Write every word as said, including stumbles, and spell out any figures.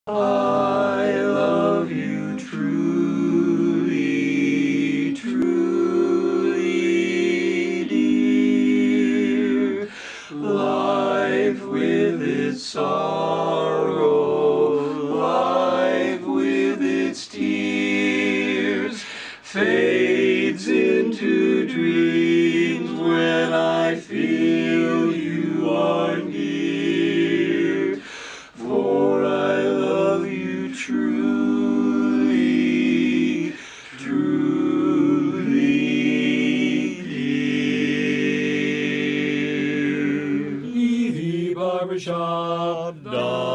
I love you truly, truly, dear. Life with its sorrow, life with its tears, fades into dreams when I feel you are near. For I love you truly, truly, dear. Evie Barbershop.